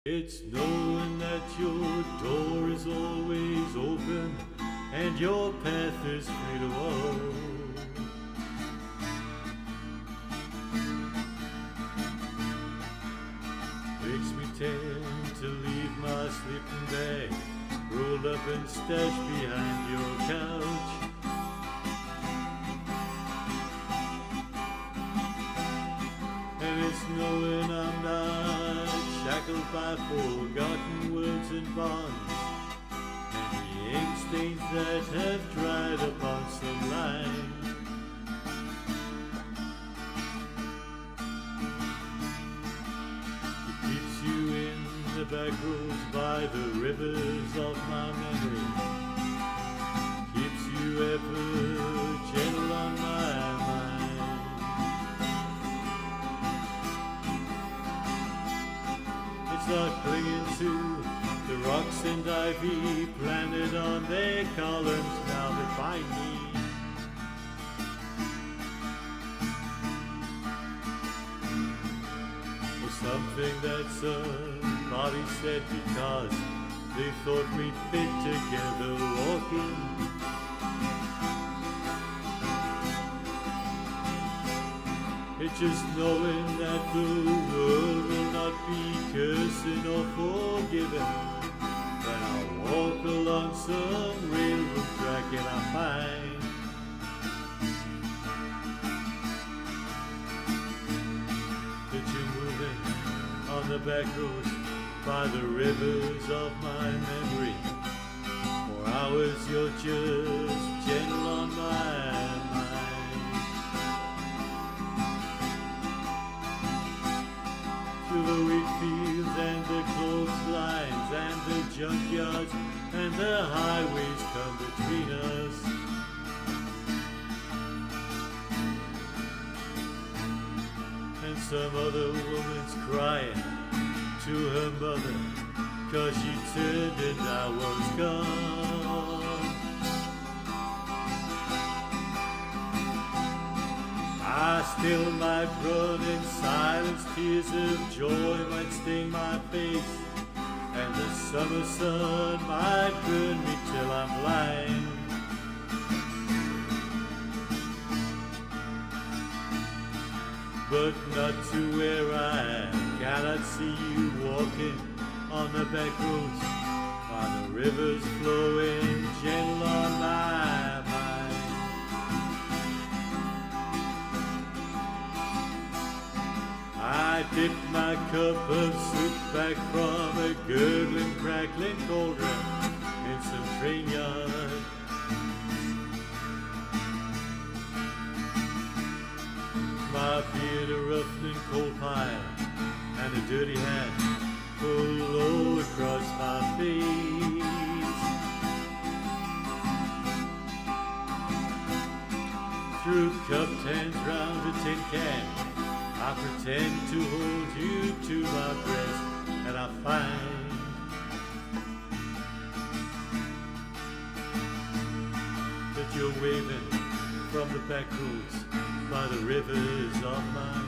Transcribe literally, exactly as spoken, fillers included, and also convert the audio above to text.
It's knowing that your door is always open and your path is free to walk. Makes me tend to leave my sleeping bag rolled up and stashed behind your couch. And it's knowing I'm not shackled by forgotten words and bonds, and the ink stains that have dried upon some line. It keeps you in the back roads by the rivers of my memory, keeps you ever gentle on my mind. It's not clinging to the rocks and ivy planted on their columns now that bind me. Or something that somebody said because they thought we'd fit together walking. It's just knowing that the world will not be cursing or forgiving when I walk along some railroad track and I find that you're moving on the back roads by the rivers of my memory. For hours you're just gentle on my through the wheat fields and the clotheslines and the junkyards and the highways come between us. And some other woman's crying to her mother 'cause she turned and I was gone. I still might run in silence, tears of joy might sting my face, and the summer sun might burn me till I'm blind. But not to where I cannot see you walking on the back roads by the rivers flowing gentle on my mind. I dipped my cup of soup back from a gurgling, crackling cauldron in some train yard. My beard a roughening coal pile and a dirty hat pulled low across my face. Through cupped hands round a tin can, I pretend to hold you to my breast, and I find that you're waving from the back roads by the rivers of my